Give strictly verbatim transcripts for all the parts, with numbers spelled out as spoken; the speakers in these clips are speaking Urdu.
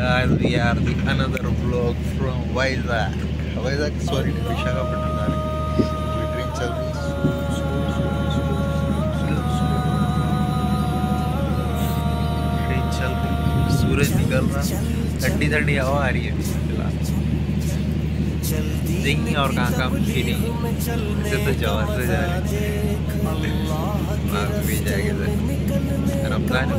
guys, we are the another vlog from Vizag. Vizag, sorry, Visakhapatnam. We train chal rahi है slow, slow, slow, slow, slow. Train चल रही, सूरज निकल रहा, ठंडी ठंडी हवा आ रही है फिलहाल. देखिए और कहाँ कहाँ मिलती नहीं है. इसे तो जवान से जा रही है. मार्क्स भी जाएगा रमजान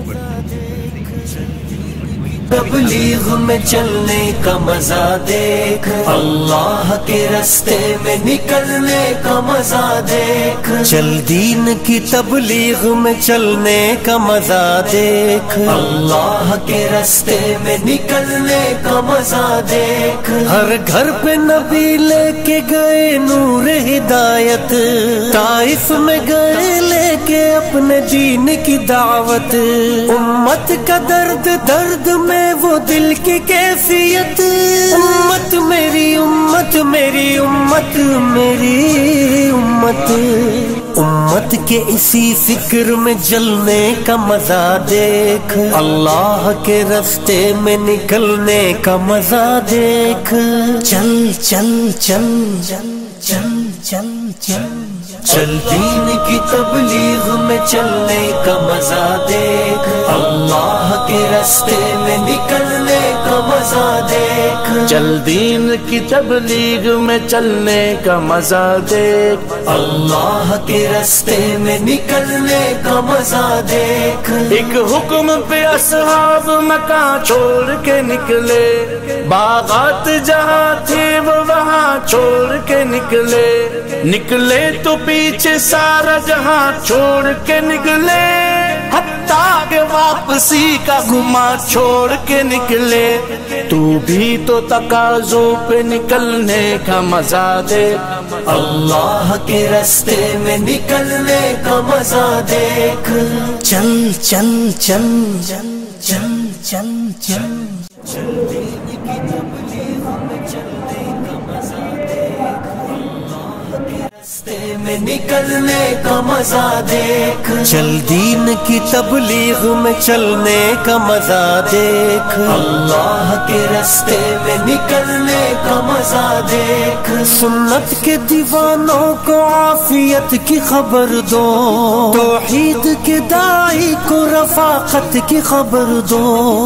तबलीग में चलने का मजा देख, अल्लाह के रास्ते में निकलने का मजा देख. चल दीन की तबलीग में चलने का मजा देख, अल्लाह के रास्ते में निकलने का मजा देख. हर घर पे नबी लेके गए नूर हिदायत, ताइफ में गए लेके अपने दीन की दावत. उम्मत का दर्द दर्द में वो दिल की कैफियत. उम्मत मेरी उम्मत मेरी उम्मत मेरी उम्मत. उम्मत के इसी फिक्र में जलने का मजा देख, अल्लाह के रास्ते में निकलने का मजा देख. चल चल चल चल चल चल चल चल दीन की तबलीग में चलने का मजा देख, अल्लाह के रास्ते में निकलने का मजा देख. चल दीन की तबलीग में चलने का मजा देख, अल्लाह के रास्ते में निकलने का मजा देख. एक हुक्म पे असहाब मकां छोड़ के निकले, बागात जहाँ थे वो वहाँ छोड़ के निकले. निकले तो पीछे सारा जहां छोड़ के निकले, हत्ता के वापसी का गुमा छोड़ के निकले. तू भी तो तकाज़ों पे निकलने का मजा दे, अल्लाह के रास्ते में निकलने का मजा देख. चल चल चल चल चल चल चल चल दीन की तबलीग में चलने का मजा देख, अल्लाह के रास्ते में निकलने का मजा देख. चल दीन की तबलीग में चलने का मजा देख, अल्लाह के रास्ते में निकलने का मजा देख. सुन्नत के दीवानों को आफियत की खबर दो, तौहीद के दाई को रफाकत की खबर दो,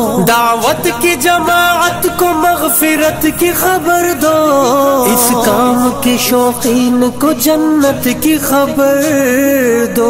दावत की जमाअत को मगफिरत की खबर दो, इस काम के शौकीन को जन्नत की खबर दो.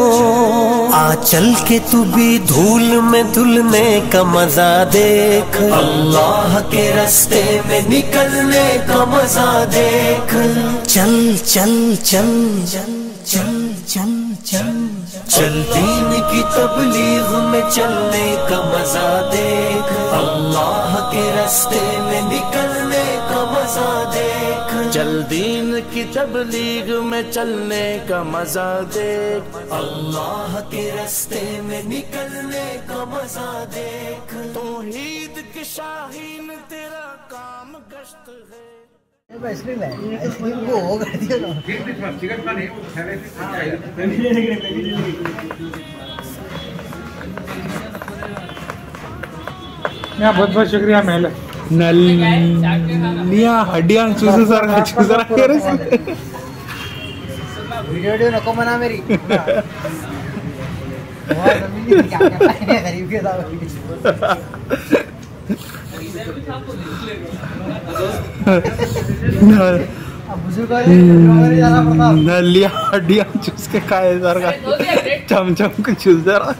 आ चल के तू भी धूल में धुलने का मजा देख, अल्लाह के रास्ते में निकलने का मजा देख. चल चल चल चल चल चल चल चल दीन की तबलीग में चलने का मजा देख, अल्लाह के रास्ते में निकलने का मजा देख. चल दीन की तबलीग में चलने का मजा देख, अल्लाह के रास्ते में निकलने का मजा देख. तौहीद के शाहीन तेरा काम गश्त है. आइसक्रीम है, आइसक्रीम को हो कर दिया ना. बहुत बहुत शुक्रिया महल. नलिया हड्डियां चूसे सारा चूसे रखे रे. वीडियो वीडियो नको मना मेरी. बहुत जमीन क्या क्या है गरीब के साथ. नलिया हड्डियां चूस के खाए सर का चमचम के चूस दे रहा.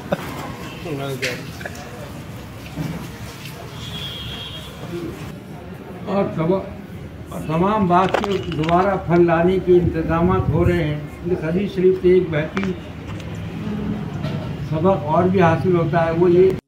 और तमाम बात के दोबारा फल लाने के इंतजाम हो रहे हैं. इस हदीस शरीफ से एक बेहतरीन सबक और भी हासिल होता है, वो ये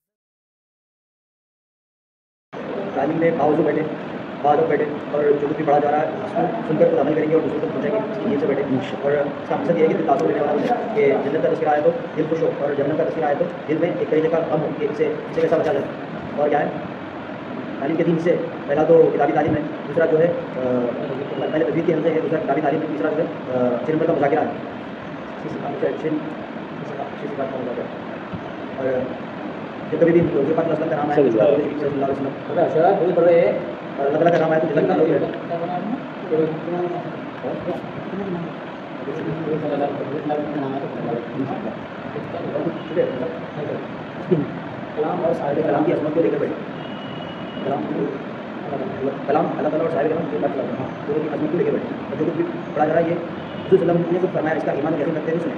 तालीम में बावजू बैठे बालों बैठे और जो कुछ भी पढ़ा जा रहा है उसको सुनकर खुद अमल करेंगे और दूसरों तक पहुँचेंगे. इसकी नींद से बैठे और इसका मकसद ये है कि तासुर लेने वाला मुझे कि जन्नत का तस्वीर आए तो दिल खुश हो, और जन्नत का तस्वीर आए तो दिल में एक तरीके का गम हो कि इसे इसे कैसा बचा जाए. और क्या है तालीम के दिन से पहला तो किताबी तालीम है, दूसरा जो है पहले तबीयत के हमसे है, दूसरा किताबी तालीम है, तीसरा जो है छः नंबर का मुज़ाकिरा है, छः बात का मुज़ाकिरा. और جب کبھی بھی حضور پاک صلی اللہ علیہ وسلم کا نام آئے صلی اللہ علیہ وسلم اور اللہ تعالیٰ کا نام آئے تو جلدی کرو گے. کلام اور صاحب کلام کی عظمت کو لے کر بیٹھے. کلام کلام اللہ تعالیٰ اور صاحب کلام کی عظمت کو لے کے بیٹھے. اور جو کچھ بھی پڑھا جا رہا ہے یہ حضور صلی اللہ علیہ وسلم نے کچھ فرمایا, اس کا ایمان کیسے کرتے ہیں سنیں.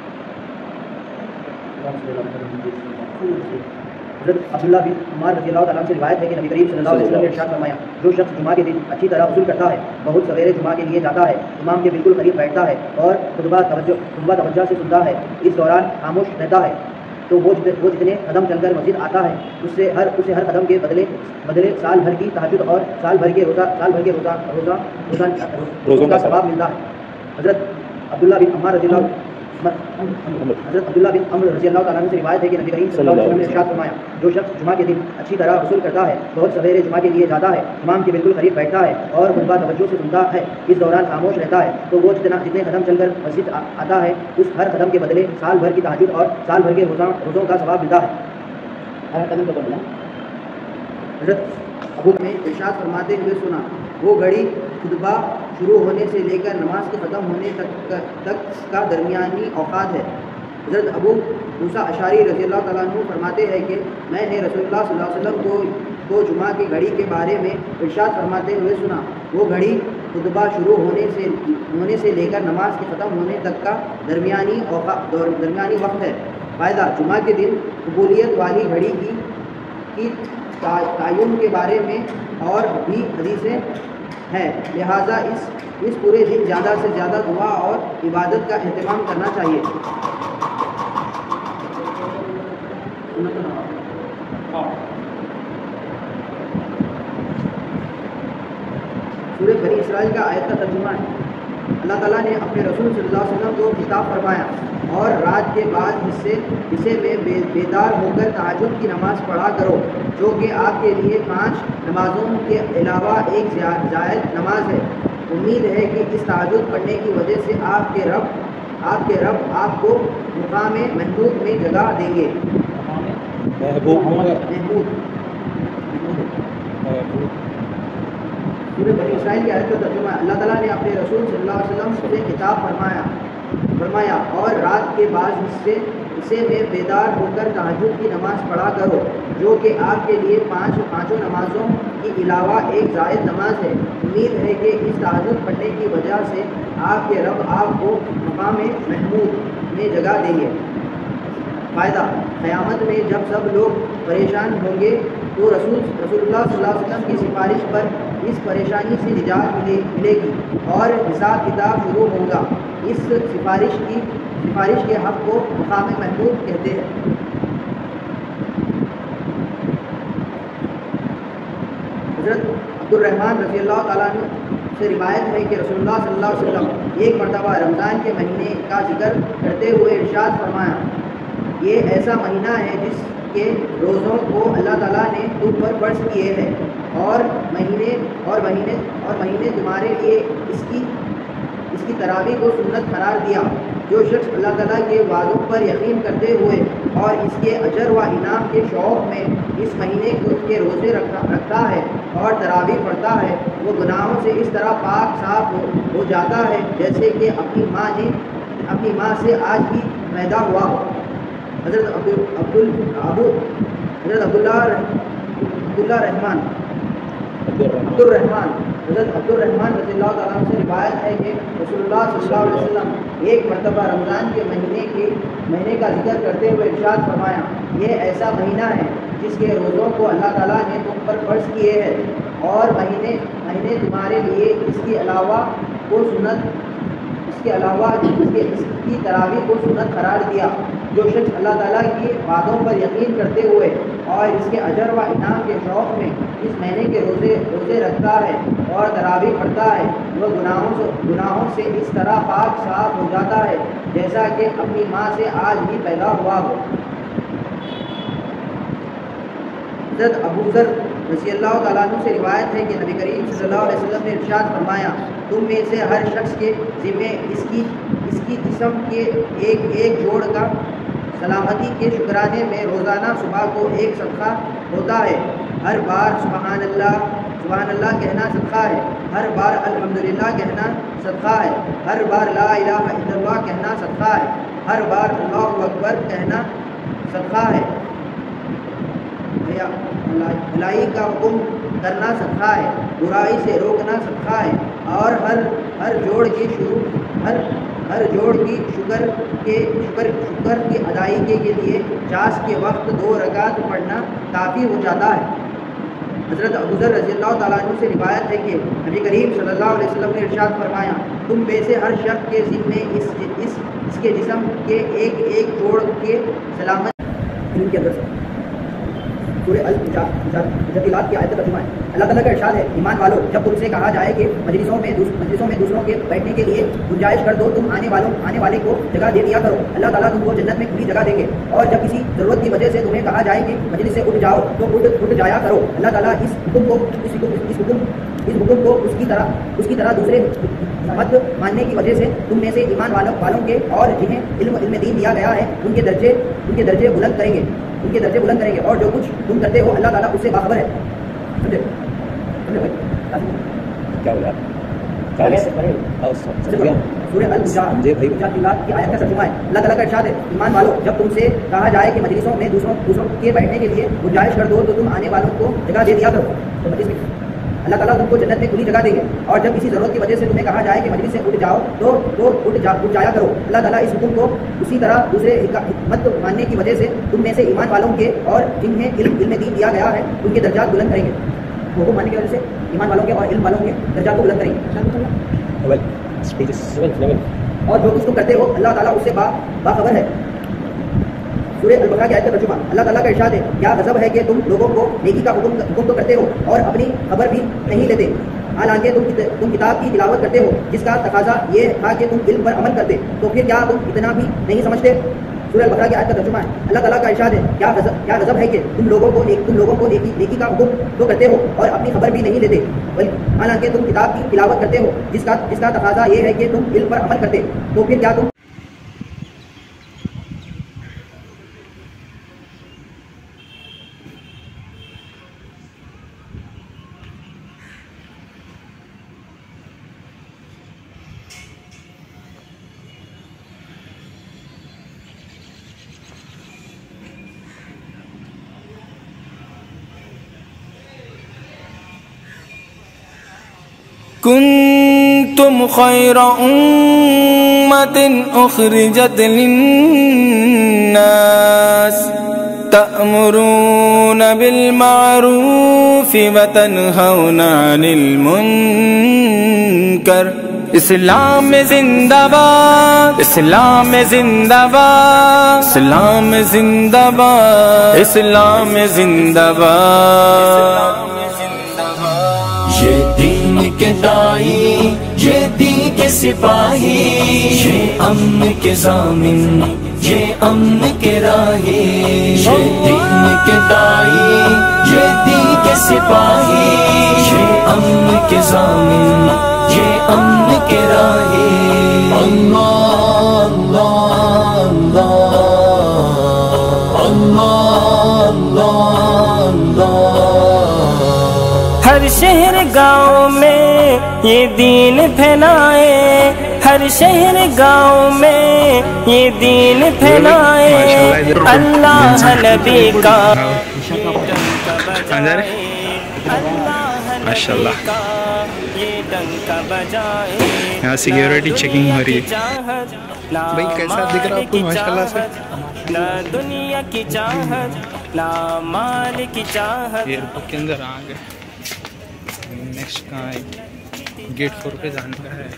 حضرت عبداللہ بن عمر رضی اللہ تعالیٰ سے روایت ہے کہ نبی کریم صلی اللہ علیہ وسلم نے ارشاد فرمایا, جو شخص جمعہ کے دن اچھی طرح غسل کرتا ہے, بہت سویرے جمعہ کے لیے جاتا ہے, امام کے بالکل قریب بیٹھتا ہے اور خطبہ توجہ خطبہ توجہ سے سنتا ہے, اس دوران خاموش رہتا ہے, تو وہ وہ جتنے قدم چل کر مسجد آتا ہے اس سے ہر اسے ہر قدم کے بدلے بدلے سال بھر کی تہجد اور سال بھر کے روزہ سال بھر کے روزہ روزہ روزہ کا ثواب ملتا ہے. حضرت عبداللہ بن عمر رضی اللہ حضرت عبداللہ بن عمر رضی اللہ تعالیٰ سے روایت ہے کہ نبی کریم صلی اللہ علیہ وسلم نے ارشاد فرمایا, جو شخص جمعہ کے دن اچھی طرح غسل کرتا ہے, بہت سویرے جمعہ کے لیے جاتا ہے, امام کے بالکل قریب بیٹھتا ہے اور خطبہ توجہ سے سنتا ہے, اس دوران خاموش رہتا ہے, تو وہ جتنا جتنے قدم چل کر مسجد آتا ہے اس ہر قدم کے بدلے سال بھر کی تہجد اور سال بھر کے روزہ روزوں کا ثواب ملتا ہے. ہر قدم کا بدلہ حضرت ابو میں ارشاد فرماتے ہوئے سنا, وہ گھڑی خطبہ شروع ہونے سے لے کر نماز کے ختم ہونے تک تک کا درمیانی اوقات ہے. حضرت ابو موسیٰ اشعری رضی اللہ تعالیٰ عنہ فرماتے ہیں کہ میں نے رسول اللہ صلی اللہ علیہ وسلم کو کو جمعہ کی گھڑی کے بارے میں ارشاد فرماتے ہوئے سنا, وہ گھڑی خطبہ شروع ہونے سے ہونے سے لے کر نماز کے ختم ہونے تک کا درمیانی اوقات درمیانی وقت ہے. فائدہ, جمعہ کے دن قبولیت والی گھڑی کی کی تعین کے بارے میں اور بھی حدیثیں ہیں, لہٰذا اس اس پورے دن زیادہ سے زیادہ دعا اور عبادت کا اہتمام کرنا چاہیے. سورہ بنی اسرائیل کا آیت کا ترجمہ ہے. اللہ تعالیٰ نے اپنے رسول صلی اللہ علیہ وسلم کو خطاب فرمایا, اور رات کے بعد حصے حصے میں بیدار ہو کر تہجد کی نماز پڑھا کرو, جو کہ آپ کے لیے پانچ نمازوں کے علاوہ ایک زائد نماز ہے. امید ہے کہ اس تہجد پڑھنے کی وجہ سے آپ کے رب آپ کے رب آپ کو مقام محمود میں جگہ دیں گے. محبوب محمود سورہ بنی اسرائیل کی آیت کا ترجمہ ہے. اللہ تعالیٰ نے اپنے رسول صلی اللہ علیہ وسلم سے خطاب فرمایا فرمایا اور رات کے بعض حصے حصے میں بیدار ہو کر تہجد کی نماز پڑھا کرو, جو کہ آپ کے لیے پانچ پانچوں نمازوں کے علاوہ ایک زائد نماز ہے. امید ہے کہ اس تہجد پڑھنے کی وجہ سے آپ کے رب آپ کو مقام محمود میں جگہ دیں گے. فائدہ, قیامت میں جب سب لوگ پریشان ہوں گے تو رسول رسول اللہ صلی اللہ علیہ وسلم کی سفارش پر اس پریشانی سے نجات ملے ملے گی اور حساب کتاب شروع ہوگا. اس سفارش کی سفارش کے حق کو مقام محمود کہتے ہیں. حضرت عبد الرحمن رضی اللہ تعالیٰ عنہ سے روایت ہے کہ رسول اللہ صلی اللہ علیہ وسلم ایک مرتبہ رمضان کے مہینے کا ذکر کرتے ہوئے ارشاد فرمایا, یہ ایسا مہینہ ہے جس کے روزوں کو اللہ تعالیٰ نے تم پر فرض کیے ہیں, اور مہینے اور مہینے اور مہینے تمہارے لیے اس کی اس کی تراویح کو سنت قرار دیا. جو شخص اللہ تعالیٰ کے وعدوں پر یقین کرتے ہوئے اور اس کے اجر و انعام کے شوق میں اس مہینے کے روزے رکھتا ہے اور تراویح پڑھتا ہے, وہ گناہوں سے اس طرح پاک صاف ہو, ہو جاتا ہے جیسے کہ اپنی ماں نے اپنی ماں سے آج ہی پیدا ہوا ہو. حضرت عبد عبد ابو حضرت عبداللہ عبداللہ رحمان عبد الرحمان حضرت عبد الرحمان رضی اللہ تعالیٰ عنہ سے روایت ہے کہ رسول اللہ صلی اللہ علیہ وسلم ایک مرتبہ رمضان کے مہینے کے مہینے کا ذکر کرتے ہوئے ارشاد فرمایا, یہ ایسا مہینہ ہے جس کے روزوں کو اللہ تعالیٰ نے تم پر فرض کیے ہیں, اور مہینے مہینے تمہارے لیے اس کے علاوہ کو سنت اس کے علاوہ اس کے اس کی تراویح کو سنت قرار دیا. جو شخص اللہ تعالیٰ کی وعدوں پر یقین کرتے ہوئے اور اس کے اجر و انعام کے شوق میں اس مہینے کے روزے روزے رکھتا ہے اور تراویح پڑھتا ہے, وہ گناہوں سے گناہوں سے اس طرح پاک صاف ہو جاتا ہے جیسا کہ اپنی ماں سے آج ہی پیدا ہوا ہو. حضرت ابو ذر رضی اللہ تعالیٰ عنہ سے روایت ہے کہ نبی کریم صلی اللہ علیہ وسلم نے ارشاد فرمایا, تم میں سے ہر شخص کے ذمے اس کی اس کی جسم کے ایک ایک جوڑ کا سلامتی کے شکرانے میں روزانہ صبح کو ایک صدقہ ہوتا ہے. ہر بار سبحان اللہ سبحان اللہ کہنا صدقہ ہے. ہر بار الحمدللہ کہنا صدقہ ہے. ہر بار لا الہ الا اللہ کہنا صدقہ ہے. ہر بار اللہ اکبر کہنا صدقہ ہے. بھلائی کا حکم کرنا صدقہ ہے. برائی سے روکنا صدقہ ہے. اور ہر ہر جوڑ کی شروع ہر ہر جوڑ کی شکر کے شکر شکر کی ادائیگی کے لیے چاش کے وقت دو رکعت پڑھنا کافی ہو جاتا ہے. حضرت ابوذر رضی اللہ تعالیٰ عنہ سے روایت ہے کہ نبی کریم صلی اللہ علیہ وسلم نے ارشاد فرمایا تم میں سے ہر شخص کے ذمے اس اس اس کے جسم کے ایک ایک جوڑ کے سلامت ان کے اندر سورہ المجادلات کی آیت کا ترجمہ ہے. اللہ تعالیٰ کا ارشاد ہے ایمان والو جب تم سے کہا جائے کہ مجلسوں میں مجلسوں میں دوسروں کے بیٹھنے کے لیے گنجائش کر دو تم آنے والوں آنے والے کو جگہ دے دیا کرو. اللہ تعالیٰ تم کو جنت میں کھلی جگہ دیں گے. اور جب کسی ضرورت کی وجہ سے تمہیں کہا جائے کہ مجلس سے اٹھ جاؤ تو اٹھ اٹھ جایا کرو. اللہ تعالیٰ اس حکم کو اس حکم اس حکم اس حکم کو اس کی طرح اس کی طرح دوسرے مت ماننے کی وجہ سے تم میں سے ایمان والوں والوں کے اور جنہیں علم علم دین دیا گیا ہے ان کے درجے ان کے درجے بلند کریں گے ان کے درجے بلند کریں گے. اور جو کچھ تم کرتے ہو اللہ تعالیٰ اس سے باخبر ہے. سمجھے کیا ہوا سورہ المجادلات کی آیت کا ترجمہ ہے. اللہ تعالیٰ کا ارشاد ہے ایمان والو جب تم سے کہا جائے کہ مجلسوں میں دوسروں دوسروں کے بیٹھنے کے لیے گنجائش کر دو تو تم آنے والوں کو جگہ دے دیا کرو. تو مجلس میں اللہ تعالیٰ تم کو جنت میں کھلی جگہ دیں گے. اور جب کسی ضرورت کی وجہ سے تمہیں کہا جائے کہ مجلس سے اٹھ جاؤ تو تو اٹھ جا اٹھ جایا کرو. اللہ تعالیٰ اس حکم کو اسی طرح دوسرے حکمت ماننے کی وجہ سے تم میں سے ایمان والوں کے اور جنہیں علم علم دین دیا گیا ہے ان کے درجات بلند کریں گے. حکم ماننے کی وجہ سے ایمان والوں کے اور علم والوں کے درجات کو بلند کریں گے. اور جو کچھ تم کرتے ہو اللہ تعالیٰ اس سے با باخبر ہے. سورہ البقرہ کی آیت کا ترجمہ اللہ تعالیٰ کا ارشاد ہے کیا غضب ہے کہ تم لوگوں کو نیکی کا حکم حکم تو کرتے ہو اور اپنی خبر بھی نہیں لیتے حالانکہ تم تم کتاب کی تلاوت کرتے ہو جس کا تقاضا یہ تھا کہ تم علم پر عمل کرتے تو پھر کیا تم اتنا بھی نہیں سمجھتے. سورہ البقرہ کی آیت کا ترجمہ ہے اللہ تعالیٰ کا ارشاد ہے کیا غضب کیا غضب ہے کہ تم لوگوں کو تم لوگوں کو نیکی نیکی کا حکم تو کرتے ہو اور اپنی خبر بھی نہیں لیتے حالانکہ تم کتاب کی تلاوت کرتے ہو جس کا جس کا تقاضا یہ ہے کہ تم علم پر عمل کرتے تو پھر کیا تم كنتم خير أمة أخرجت للناس تأمرون بالمعروف وتنهون عن المنكر. اسلام زندہ باد اسلام زندہ باد اسلام زندہ باد اسلام زندہ باد. یہ دین کے دائی یہ دین کے سپاہی یہ امن کے ضامن یہ امن کے راہی. یہ دین کے دائی یہ دین کے سپاہی یہ امن کے ضامن یہ امن کے راہی. اللہ اللہ اللہ اللہ. ہر شہر گاؤں میں یہ دین پھیلائے ہر شہر گاؤں میں یہ دین پھیلائے. اللہ نبی کا ماشاء اللہ یہاں سیکیورٹی چیکنگ ہو رہی ہے. بھائی کیسا دکھ رہا آپ کو ماشاء اللہ سے. نہ دنیا کی چاہت نہ مال کی چاہت. ایئرپورٹ کے اندر آ گئے. نیکسٹ کہاں ہے گیٹ فور پہ جانے کا ہے.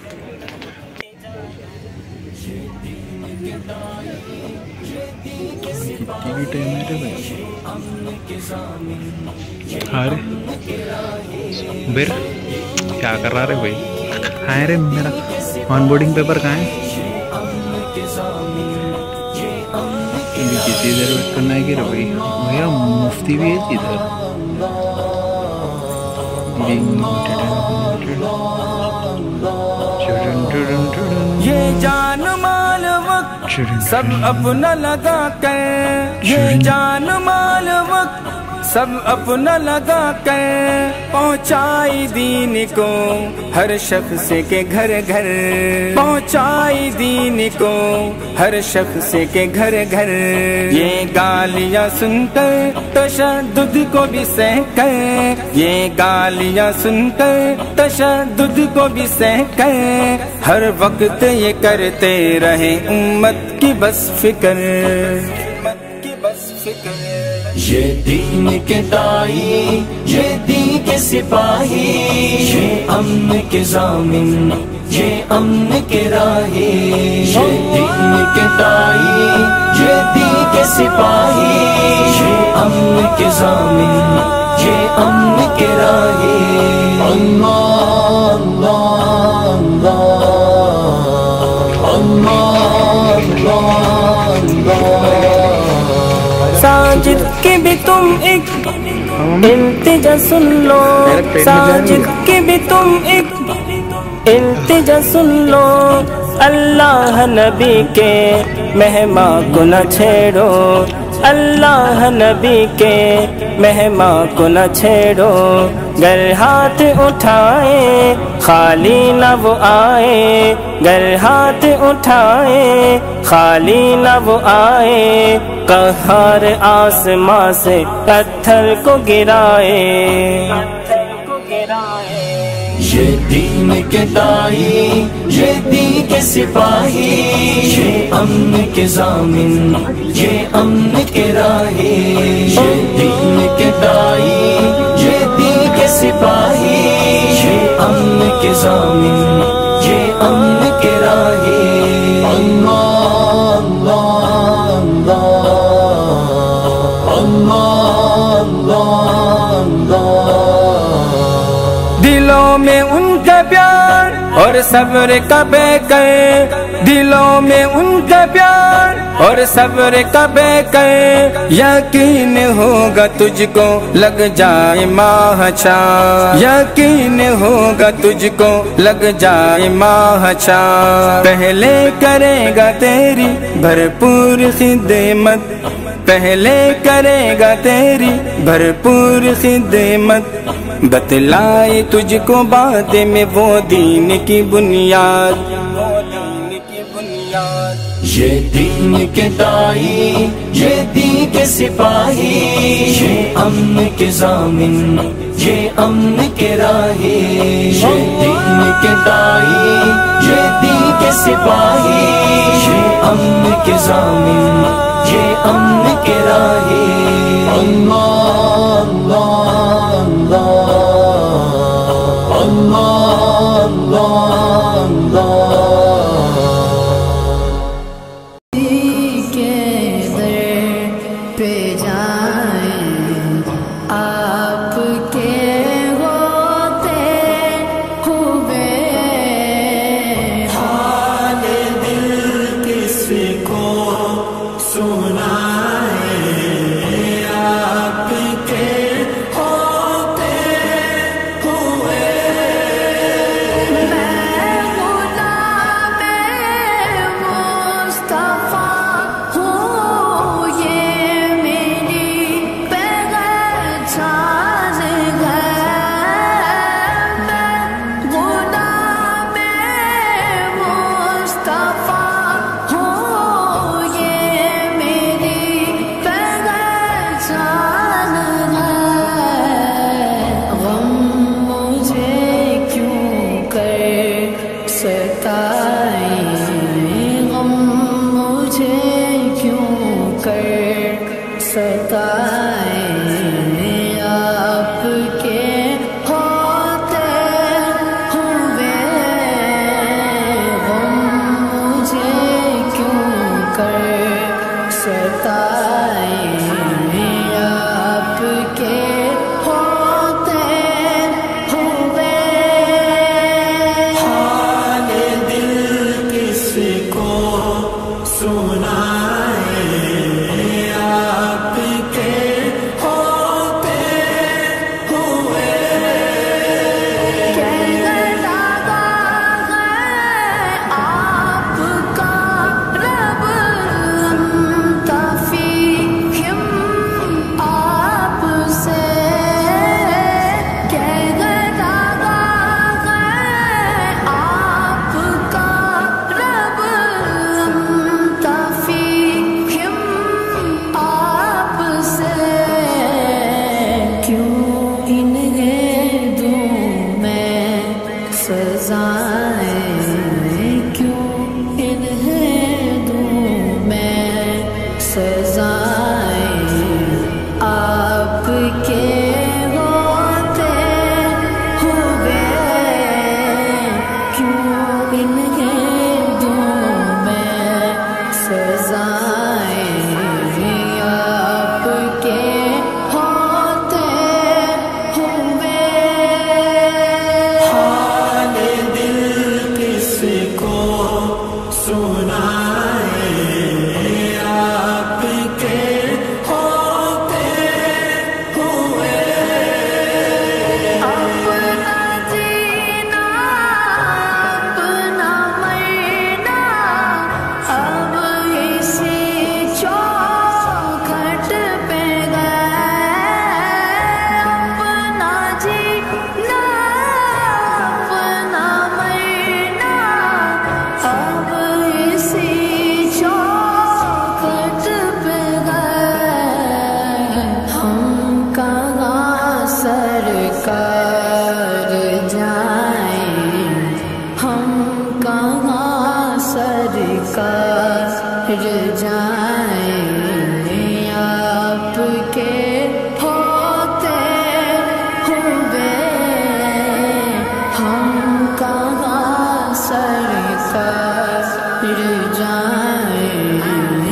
ٹی وی ٹائم میرے بھائی ارے بیر کیا کر رہا رے بھائی. ہاں رے میرا آن بورڈنگ پیپر کہاں ہے. کسی ادھر ویٹ کرنا ہے کہ رے بھائی بھیا مفتی بھی ہے ادھر. یہ جان مال وقت सब अपना लगा कर ये जान माल वक्त सब अपना लगा कर पहुंचाई दीन को हर शख्स के घर घर पहुंचाई दीन को हर शख्स के घर घर ये गालियां सुनकर तशद्दुद को भी सह कर ये गालियां सुनकर तशद्दुद को भी सह कर हर वक्त ये करते रहे उम्मत की बस फिक्र की बस फिक्र ये दीन के दाई ये दीन के सिपाही ये अमन के ज़ामिन ये अमन के राही ये दीन के दाई ये दीन के सिपाही ये अमन के ज़ामिन ये अमन के राही अल्लाह अल्लाह अल्लाह अल्लाह साजिद की भी तुम एक इल्तिजा सुन लो साजिद की भी तुम एक इल्तिजा सुन लो अल्लाह नबी के मेहमा को न छेड़ो अल्लाह नबी के मेहमा को न छेड़ो गर हाथ उठाए खाली न वो आए गर हाथ उठाए खाली न वो आए कहर आसमां से पत्थर को गिराए ये दीन के दाई ये दीन के सिपाही ये अमन के ज़ामिन ये अमन के राही ये दीन के दाई ये दीन के सिपाही ये अमन के ज़ामिन ये अमन के राही अल्लाह अल्लाह अल्लाह अल्लाह अल्लाह दिलों में उनका प्यार और सब्र का बेकर दिलों में उनका प्यार और सब्र का बेकर यकीन होगा तुझको लग जाए माहचा यकीन होगा तुझको लग जाए माहचा पहले करेगा तेरी भरपूर खिदमत पहले करेगा तेरी भरपूर खिदमत बतलाए तुझको बाद में वो दीन की बुनियाद वो दीन की बुनियाद ये दीन के दाई ये दीन के सिपाही ये अमन के ज़ामिन ये अमन के राही ये दीन के दाई ये दीन के सिपाही ये अमन के ज़ामिन ये अमन के राही अल्लाह अल्लाह अल्लाह अल्लाह अल्लाह के दर पे जाएं आपके होते हुए हाल दिल किसको सुनाए आपके होते हुए मैं गुलाम मुस्तफा हूँ ये मेरी पहचान है मैं गुलाम मुस्तफा हूँ ये मेरी पहचान है गम मुझे क्यों कर सताए गम मुझे क्यों कर सताए आपके होते हुए गम मुझे क्यों कर सताए आपके होते हुए हाल दिल किसको सुनाए आपके होते हुए कहने लगा है आपका रब सरकार जाएं आपके होते हुए हम कहाँ सरकार जाएं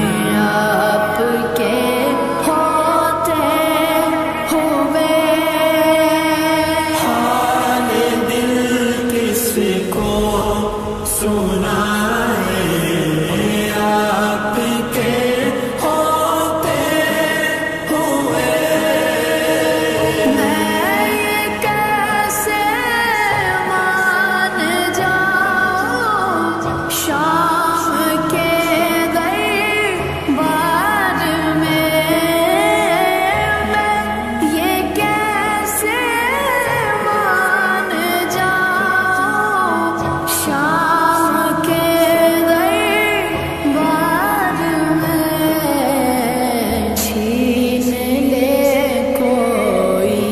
आपके होते हुए हाल दिल किसको सुनाए आपके होते हुए मैं ये कैसे मान जाऊं शाम के दरबार में मैं ये कैसे मान जाऊं शाम के दरबार में छीन ले कोई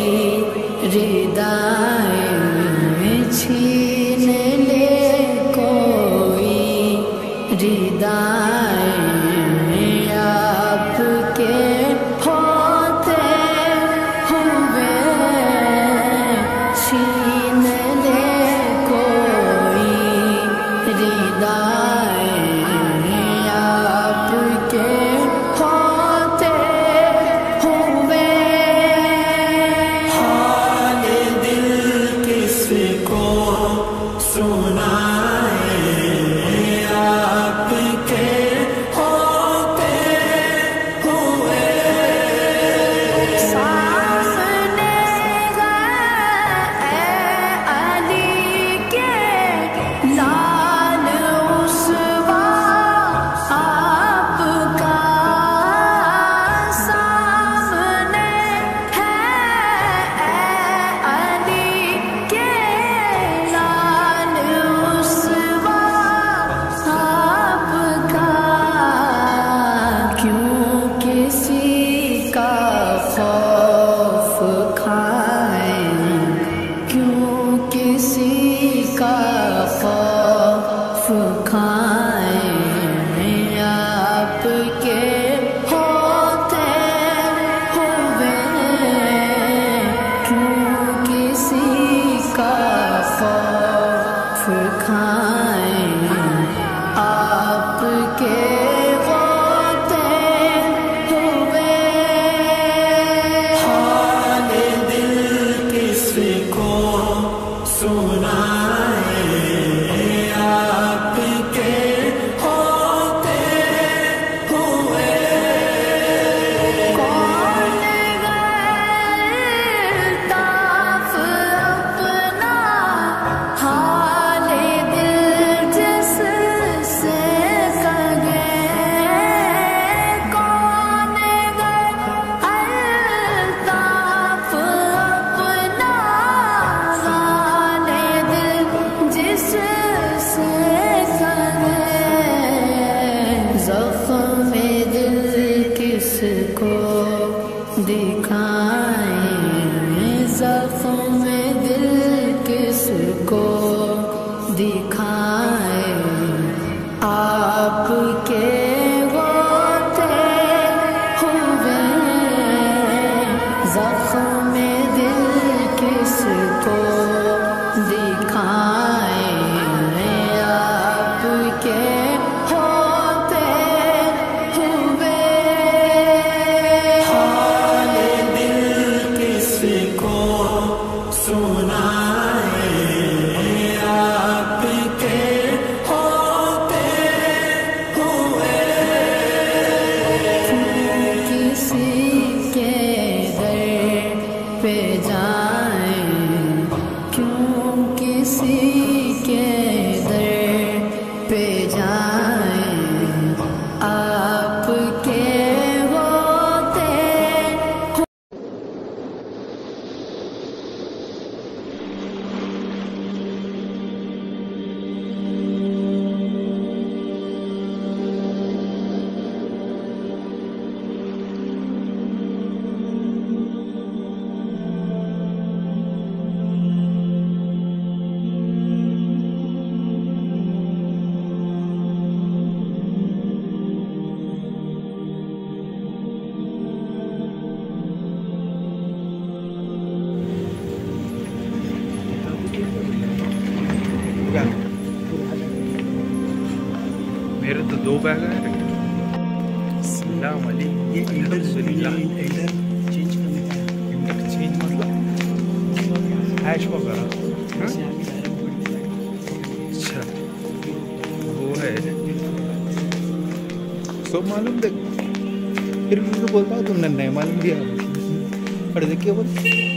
रिदाएं छीन ले कोई रिदाएं आपके होते हुए छीन ले कोई रिदाएं आपके होते हुए हाल दिल किसको सुनाए आपके होते हुए सामने गए अली के लाल उसवा आपका सामने है अली के लाल उसवा आपका क्यों किसी का खौफ खाएं क्यों किसी का खौफ खाएं आपके होते हुए क्यों किसी का खौफ खाएं आपके होते हुए हाल दिल किसको सुनाए आपके होते हुए कौन गलताफ अपना हाल दिल जिस से कगे कौन गलताफ अपना हाल दिल जिस से कगे ज़ख्म दिल किसको दिखाएं ज़ख्म दिल किसको दिखाएं आपके होते हुए ज़ख्म दिल किसको दिखाएं आपके होते हुए हाल दिल किसको सुनाए आपके होते हुए میرے تو دو بیگ ہیں. السلام علیکم. یہ الحمدللہ چینج چینج مطلب ہیش وغیرہ. اچھا وہ ہے سب معلوم. دیکھ پھر بھی تو بولتا ہوں تم نے نہیں معلوم دیا. اور دیکھیے بول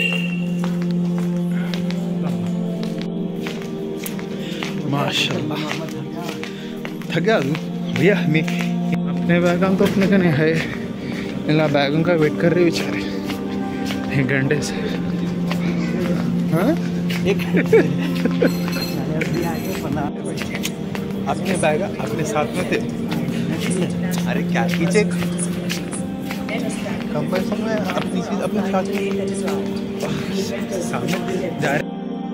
ماشاء اللہ. تھک گیا بھیا. میں اپنے بیگوں تو اپنے کا نہیں ہے. اللہ بیگوں کا ویٹ کر رہے بیچارے ایک گھنٹے سے. ہاں اپنے بیگ اپنے ساتھ میں تھے. ارے کیا کیجیے کم پیسوں میں اپنی چیز اپنے ساتھ سامنے جا رہے.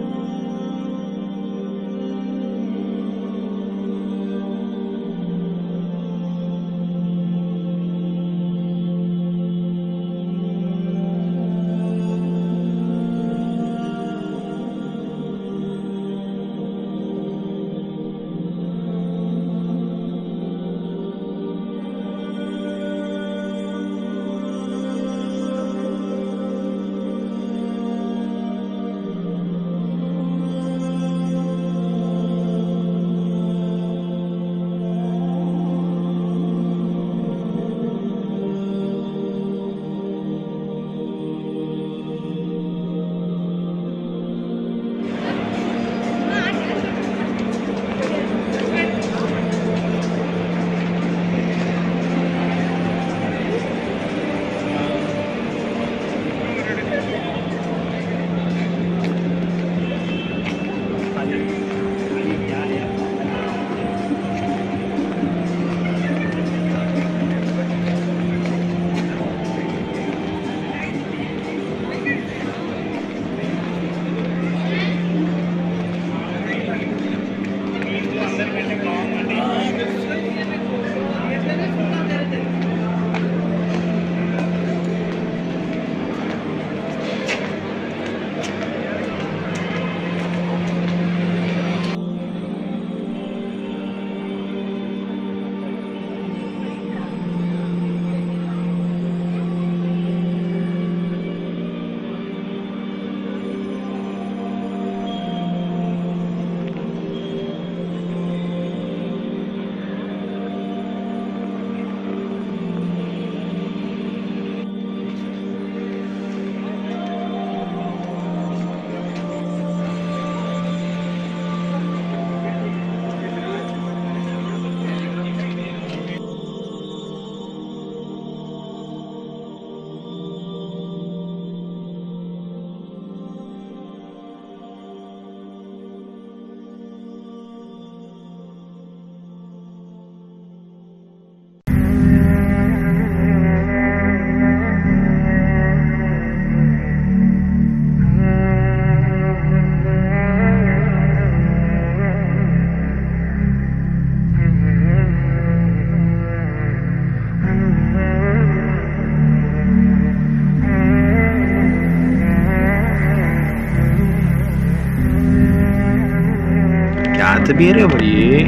بھی رہے بھائی.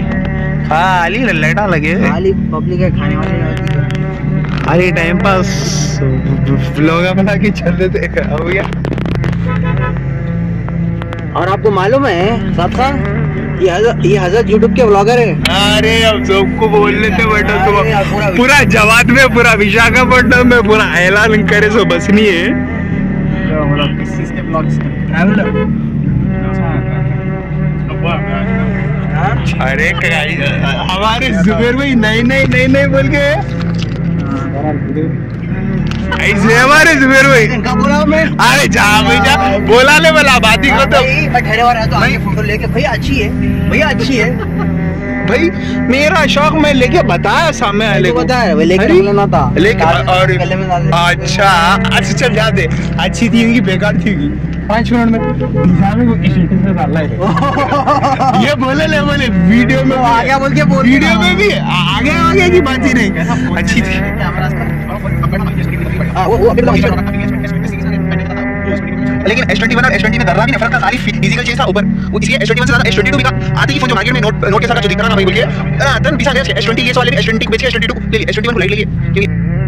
خالی للیٹا لگے خالی پبلک ہے کھانے والے ہوتی ہے. خالی ٹائم پاس بلاگ بنا کے چل رہے تھے. ہو گیا. اور آپ کو معلوم ہے صاحب صاحب یہ حضرت یوٹیوب کے بلاگر ہیں. ارے اب سب کو بول لیتے بیٹا پورا جواد میں پورا وشاکھاپٹنم میں پورا اعلان کرے سو بس نہیں ہے. ارے ہمارے زبیر بھائی نہیں نہیں نہیں نہیں بول کے ایسے ہمارے زبیر بھائی. ارے جا بھائی جا بولا لے بلا بات ہی کو تو فوٹو لے کے بھیا اچھی ہے بھیا اچھی ہے بھائی. میرا شوق میں لے کے بتایا سامنے والے کو بتایا وہ لے کے نکلنا تھا. اور اچھا اچھا چل جا دے. اچھی تھی ان کی بیکار تھی پانچ منٹ میں یہ بولے لے بولے ویڈیو میں آگے بول کے ویڈیو میں بھی آگے آگے کی بات ہی نہیں. اچھی تھی. لیکن ایس ٹوینٹی ون اور ایس ٹوینٹی میں ذرا بھی فرق تھا، خالی فزیکل چیز تھا اوپر، اس لیے ایس ٹوینٹی ون سے زیادہ ایس ٹوینٹی ٹو بکا. آتے ہی فون جو مارکیٹ میں نوٹ نوٹ کے ساتھ جو دکھ رہا نا بھائی بول کے تن بیس آ گیا ایس ٹوینٹی، یہ والے بھی ایس ٹوینٹی کو بیچ کے ایس ٹوینٹی ٹو لے لی، ایس ٹوینٹی ون کو لے لیے.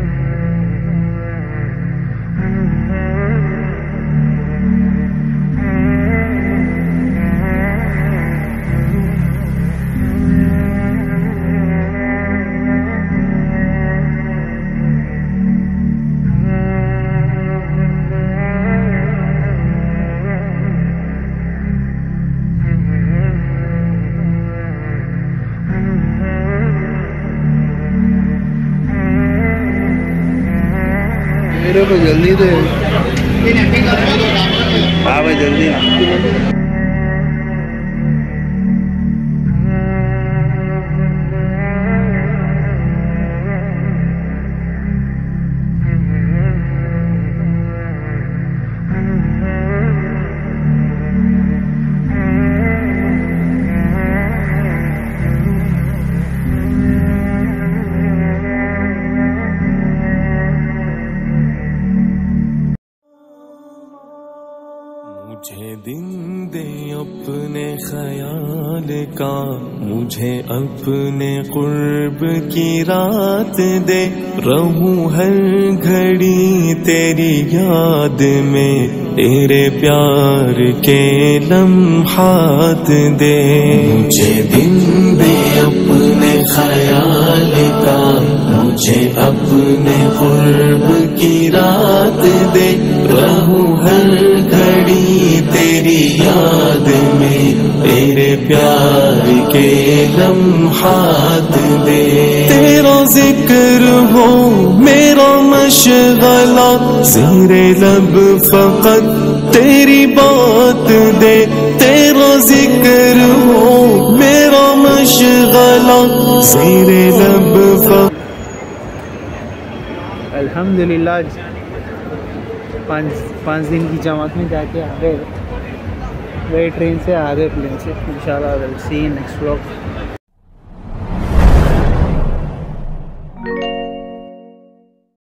میرے کو جلدی دے. ہاں بھائی جلدی. مجھے دن دے اپنے خیال کا، مجھے اپنے قرب کی رات دے، رہوں ہر گھڑی تیری یاد میں، تیرے پیار کے لمحات دے. مجھے دن دے اپنے خیال کا، مجھے اپنے قرب کی رات دے، رہوں ہر گھڑی تیری یاد میں، تیرے پیار کے لمحات دے. تیرا ذکر ہو میرا مشغلہ، زیر لب فقط تیری بات دے. تیرا ذکر ہو میرا مشغلہ، زیر لب فقط. الحمدللہ پانچ پانچ دن کی جماعت میں جا کے آ گئے. گئے ٹرین سے، آ گئے پلین سے. انشاءاللہ سی نیکسٹ ولاگ.